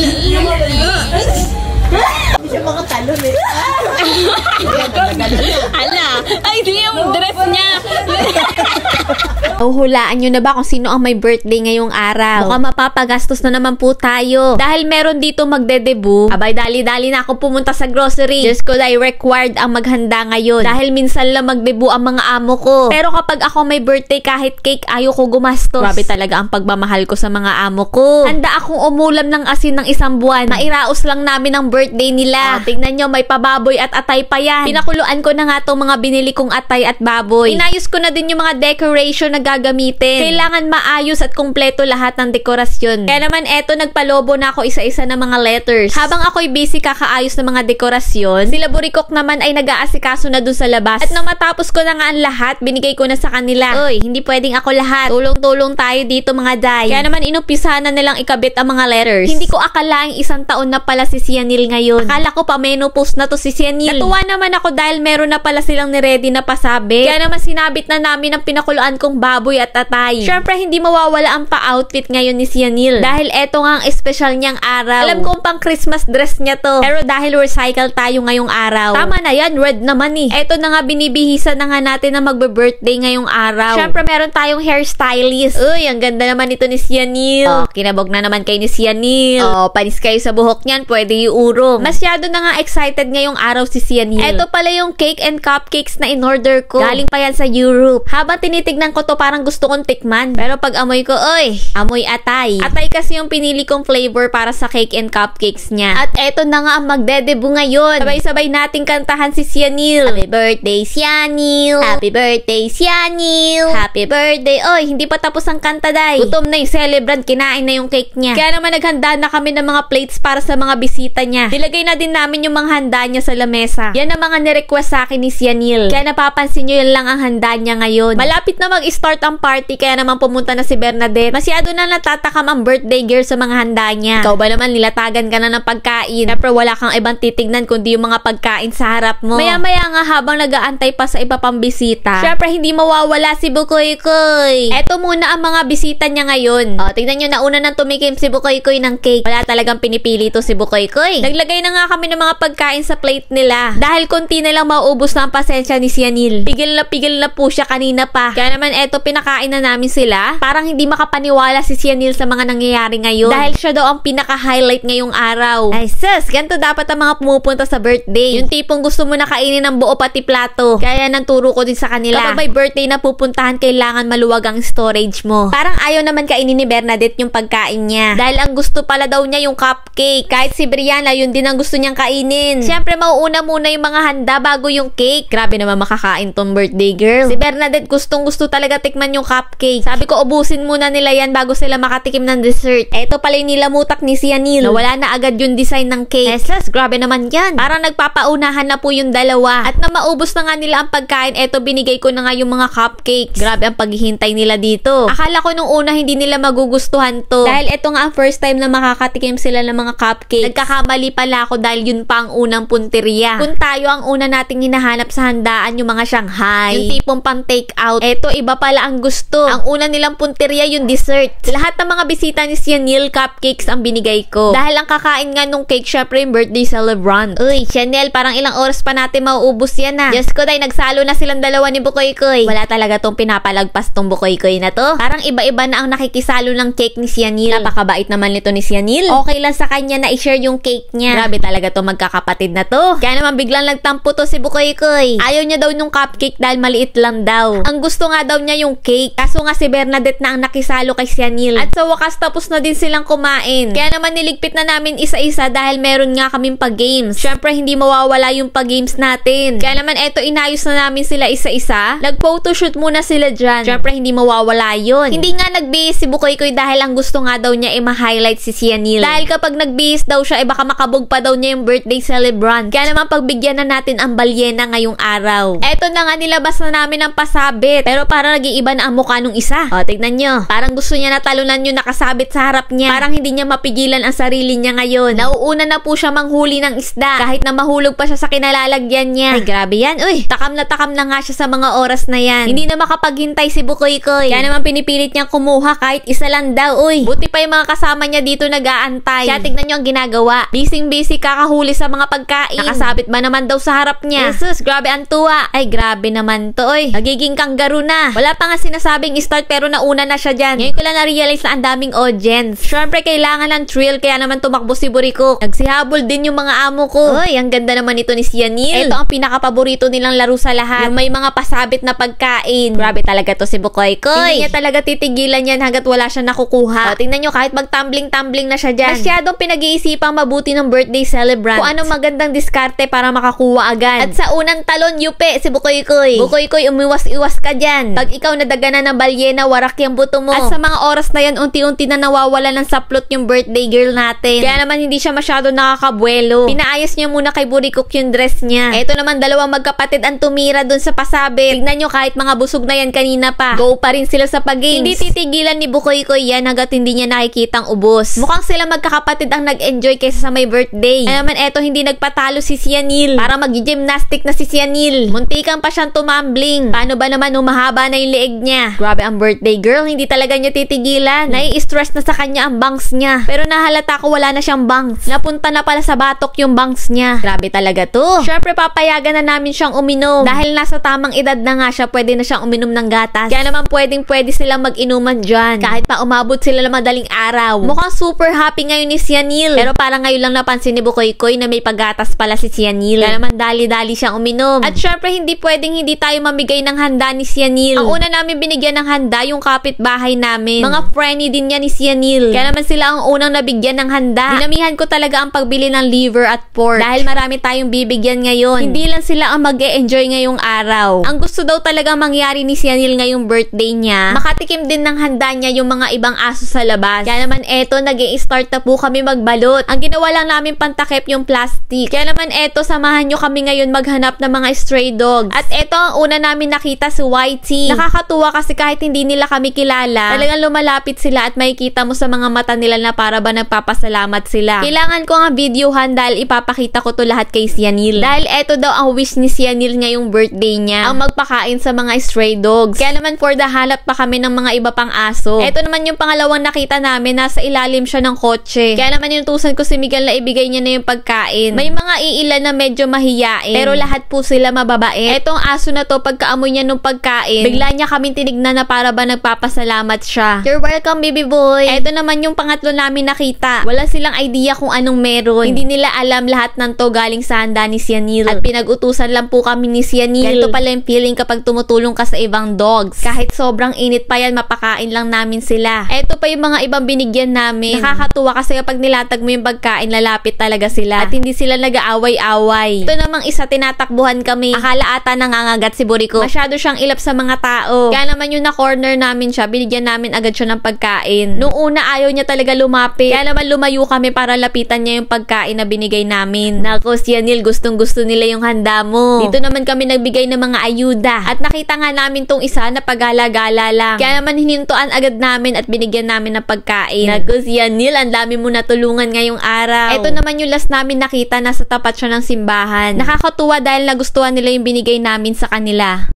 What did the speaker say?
Hindi siya makatalon eh. Ala, ay di yung dress niya. Hulaan nyo na ba kung sino ang may birthday ngayong araw? Mukhang mapapagastos na naman po tayo. Dahil meron dito magde-debut, abay dali-dali na ako pumunta sa grocery. Diyos ko, ay required ang maghanda ngayon. Dahil minsan lang mag-debut ang mga amo ko. Pero kapag ako may birthday kahit cake, ayaw ko gumastos. Grabe talaga ang pagmamahal ko sa mga amo ko. Handa akong umulam ng asin ng isang buwan. Mairaos lang namin ang birthday nila. Tingnan nyo, may pababoy at atay pa yan. Pinakuluan ko na nga itong mga binili kong atay at baboy. Inayos ko na din yung mga decoration na gagamitin. Kailangan maayos at kumpleto lahat ng dekorasyon. Kaya naman eto, nagpalobo na ako isa-isa ng mga letters. Habang ako'y busy kakaayos ng mga dekorasyon, sila Burikok naman ay nag-aasikaso na dun sa labas. At nang matapos ko na nga ang lahat, binigay ko na sa kanila. Uy, hindi pwedeng ako lahat. Tulong-tulong tayo dito mga day. Kaya naman inumpisahan na nilang ikabit ang mga letters. Hindi ko akalaing 1 taon na pala si Sianil ngayon. Akala ko pa menopause na to si Sianil. Natuwa naman ako dahil meron na pala silang niready na pasabi. Kaya naman sinabit na namin ang pinakuluan kong baboy at atay. Syempre, hindi mawawala ang pa-outfit ngayon ni Sianil. Dahil eto nga ang espesyal niyang araw. Alam kong pang Christmas dress niya to. Pero dahil recycle tayo ngayong araw. Tama na yan, red naman eh. Eto na nga, binibihisa na nga natin na magbe-birthday ngayong araw. Syempre, meron tayong hairstylist. Uy, ang ganda naman ito ni Sianil. Oh, kinabog na naman kay ni Sianil. Oh, panis kayo sa buhok niyan, pwede iurong. Masyado na nga excited ngayong araw si Sianil. Eto pala yung cake and cupcakes na in-order ko. Galing pa yan sa Europe. Habang tinitignan ko to, parang gusto kong tikman. Pero pag amoy ko, oy, amoy atay. Atay kasi yung pinili kong flavor para sa cake and cupcakes niya. At eto na nga ang magde-debut ngayon. Sabay-sabay nating kantahan si Sianil. Happy birthday, Sianil. Happy birthday, Sianil. Happy birthday. Oy, hindi pa tapos ang kanta, day. Gutom na yung celebrant, kinain na yung cake niya. Kaya naman naghanda na kami ng mga plates para sa mga bisita niya. Nilagay na din namin yung mga handa niya sa lamesa. Yan ang mga nirequest sa akin ni Sianil. Kaya napapansin nyo, yan lang ang handa niya ngayon. Malapit na mag-start ang party, kaya naman pumunta na si Bernadette. Masyado na natatakam ang birthday girl sa mga handa niya. Ikaw ba naman, nilatagan ka na ng pagkain. Siyempre wala kang ibang titignan kundi yung mga pagkain sa harap mo. Maya-maya nga habang nag-aantay pa sa iba pang bisita, siyempre hindi mawawala si Bukoy-koy. Eto muna ang mga bisita niya ngayon. O, tignan nyo, nauna nang tumikim si Bukoy-koy ng cake. Wala talagang pinipili to si Bukoy-koy. Naglagay na nga kami ng mga pagkain sa plate nila. Dahil konti na lang mauubos na ang pasensya ni Sianil. Pigil na po siya kanina pa. Kaya naman eto, pinakain na namin sila. Parang hindi makapaniwala si Sianil sa mga nangyayari ngayon. Dahil siya daw ang pinaka-highlight ngayong araw. Ay sus, ganito dapat ang mga pumupunta sa birthday. Yung tipong gusto mo na kainin ng buo pati plato. Kaya nanturo ko din sa kanila. Kapag may birthday na pupuntahan, kailangan maluwag ang storage mo. Parang ayaw naman kainin ni Bernadette yung pagkain niya. Dahil ang gusto pala daw niya yung cupcake. Kahit si Brianna, yun din ang gusto niyang kainin. Siyempre, mauuna muna yung mga handa bago yung cake. Grabe naman makakain tong birthday girl. Si Bernadette gustong-gusto talaga tikman yung cupcake. Sabi ko, ubusin muna nila yan bago sila makatikim ng dessert. Eto pala yung nilamutak ni Sianil. Nawala na agad yung design ng cake. Esas, grabe naman yan. Parang nagpapaunahan na po yung dalawa. At na maubos na nga nila ang pagkain, eto binigay ko na nga yung mga cupcakes. Grabe ang paghihintay nila dito. Akala ko nung una hindi nila magugustuhan to. Dahil eto nga ang first time na makakatikim sila ng mga cupcakes. Nagkakamali pala ako dahil yun pa ang unang punteriya. Kung tayo ang una nating hinahanap sa handaan, yung mga Shanghai, yung tipong pang take out, eto iba pala ang gusto. Ang una nilang punteriya yung dessert. Lahat ng mga bisita ni Sianil, cupcakes ang binigay ko. Dahil ang kakain nga nung cake, syempre yung birthday celebrant. Uy, Chanel, parang ilang oras pa natin mauubos yan na. Diyos ko, day, nagsalo na silang dalawa ni Bukoy-koy. Wala talaga tong pinapalagpas tong Bukoy-koy na to. Parang iba-iba na ang nakikisalo ng cake ni Sianil. Napakabait naman nito ni Sianil. Okay lang sa kanya na i-share yung cake niya. Grabe talaga to magkakapatid na to. Kaya naman biglang nagtampo to si Bukoy-koy. Ayaw niya daw nung cupcake dahil maliit lang daw. Ang gusto nga daw niya yung cake. Kaso nga si Bernadette na ang nakisalo kay Sianil. At sa wakas tapos na din silang kumain. Kaya naman niligpit na namin isa-isa dahil meron nga kaming pag-games. Syempre hindi mawawala yung pag-games natin. Kaya naman eto, inayos na namin sila isa-isa. Nag-photoshoot muna sila dyan. Syempre hindi mawawala yun. Hindi nga nagbihis si Bukoy-koy dahil ang gusto nga daw niya ma-highlight si Sianil. Dahil kapag nagbihis daw siya, baka makabog pa daw niya yung birthday celebrant. Kaya naman pagbigyan na natin ang balyena ngayong araw. Eto na nga, nilabas na namin ang pasabit. Pero para nag-iiba iba na ang mukha nung isa. O, tignan nyo. Parang gusto niya natalunan yung nakasabit sa harap niya. Parang hindi niya mapigilan ang sarili niya ngayon. Nauuna na po siya manghuli ng isda. Kahit na mahulog pa siya sa kinalalagyan niya. Ay, grabe yan. Uy, takam na nga siya sa mga oras na yan. Hindi na makapaghintay si Bukoy-koy. Kaya naman pinipilit niyang kumuha kahit isa lang daw. Uy, buti pa yung mga kasama niya dito nag-aantay. Kaya tignan nyo ang ginagawa. Busy kakahuli sa mga pagkain. Nakasabit ba naman daw sa harap niya? Jesus, grabe ang tuwa. Ay, grabe naman to. Uy, nagiging kangaroo na. Wala pa nga sinasabing start pero nauna na siya dyan. Ngayon ko lang na-realize na ang daming audience. Syempre, kailangan ng thrill kaya naman tumakbo si Burikok. Nagsihabol din yung mga amo ko. Uy, ang ganda naman ito ni Sianil. Ito ang pinakapaborito nilang laro sa lahat. Yung may mga pasabit na pagkain. Grabe talaga to si Bukoy-koy. Hindi niya talaga titigilan yan hanggat wala siya nakukuha. O, tingnan nyo, kahit mag-tumbling na siya dyan. Masyadong pinag-iisipang mabuti ng birthday celebrant. Kung anong magandang diskarte para makakuha agad. At sa unang talon, yupe si Bukoy-koy. Bukoy-koy, umiwas-iwas ka dyan. Pag ikaw nadaganan ng balyena, warak yung buto mo. At sa mga oras na yan, unti-unti na nawawala ng saplot yung birthday girl natin. Kaya naman hindi siya masyado nakakabuelo. Pinaayos niya muna kay Burikok yung dress niya. Eto naman, dalawang magkapatid ang tumira dun sa pasabit. Tignan nyo, kahit mga busog na yan kanina pa. Go pa rin sila sa pag-games. Hindi titigilan ni Bukoy-koy yan hanggat hindi niya nakikitang ubos. Mukhang sila magkakapatid ang nag-enjoy kaysa sa may birthday. Ay naman, eto hindi nagpatalo si Sianil. Para mag-gymnastic na si Sianil. Muntikan pa siyang tumambling. Paano ba naman humahaba na yung leeg niya? Grabe ang birthday girl, hindi talaga niya titigilan. Nai-stress na sa kanya ang bangs niya. Pero nahalata ko wala na siyang bangs. Napunta na pala sa batok yung bangs niya. Grabe talaga to. Syempre papayagan na namin siyang uminom. Dahil nasa tamang edad na nga siya, pwede na siyang uminom ng gatas. Kaya naman pwede silang mag-inuman dyan. Kahit pa umabot sila ng madaling araw. Mukhang super happy ngayon ni Sianil. Pero parang ngayon lang napansin ni Bukoy-koy na may paggatas pala si Sianil. Kaya naman dali-dali siyang uminom. At syempre hindi pwedeng hindi tayo mamigay ng handa ni Sianil. Ang una namin binigyan ng handa yung kapitbahay namin. Mga frenny din niya ni Sianil. Kaya naman sila ang unang nabigyan ng handa. Dinamihan ko talaga ang pagbili ng liver at pork. Dahil marami tayong bibigyan ngayon. Hindi lang sila ang mag-e-enjoy ngayong araw. Ang gusto daw talaga mangyari ni Sianil ngayong birthday niya, makatikim din ng handa niya yung mga ibang aso sa labas. Kaya naman eto, nag-i-start na po kami magbalot. Ang ginawa lang namin pantakip yung plastic. Kaya naman eto, samahan nyo kami ngayon maghanap ng mga stray dogs. At eto, ang una namin nakita si Whitey. Nakakatuwa kasi kahit hindi nila kami kilala, talagang lumalapit sila at makikita mo sa mga mata nila na para ba nagpapasalamat sila. Kailangan ko nga videohan dahil ipapakita ko to lahat kay Sianil. Dahil eto daw ang wish ni Sianil ngayong birthday niya, ang magpakain sa mga stray dogs. Kaya naman for the halap pa kami ng mga iba pang aso. Eto naman yung pangalawang nakita namin, nasa ilalim siya ng kotse. Kaya naman inutusan ko si Miguel na ibigay niya na yung pagkain. May mga iilan na medyo mahiyain, pero lahat po sila mababait. Etong aso na to, pagkaamoy niya nung pagkain, bigla niya kaming tinignan na para ba nagpapasalamat siya. You're welcome, baby boy. Eto naman yung pangatlo namin nakita. Wala silang idea kung anong meron. Hindi nila alam lahat ng to galing sa handa ni Sianil. At pinag-utusan lang po kami ni Sianil. Ganito pala yung feeling kapag tumutulong ka sa ibang dogs. Kahit sobrang init pa yan, mapakain lang namin sila. Eto pa yung mga ibang binigyan namin. Nakakatuwa kasi kapag nilatag mo yung pagkain, lalapit talaga sila. At hindi sila nag-aaway-away. Ito namang isa, tinatakbuhan kami. Akala ata nangangagat si Burikok. Masyado siyang ilap sa mga tao. Kaya naman yung na-corner namin siya, binigyan namin agad siya ng pagkain. Nung una, ayaw niya talaga lumapit. Kaya naman lumayo kami para lapitan niya yung pagkain na binigay namin. Nako, Sianil, gustong-gusto nila yung handa mo. Dito naman kami nagbigay ng mga ayuda. At nakita nga namin tong isa na pagala-gala lang. Kaya naman hinintuan agad namin at binigyan namin ng pagkain. Nako, Sianil, ang dami mo natulungan ngayong araw. Ito naman yung last namin nakita, nasa tapat siya ng simbahan. Nakakatuwa dahil nagustuhan nila yung binigay namin sa kanila.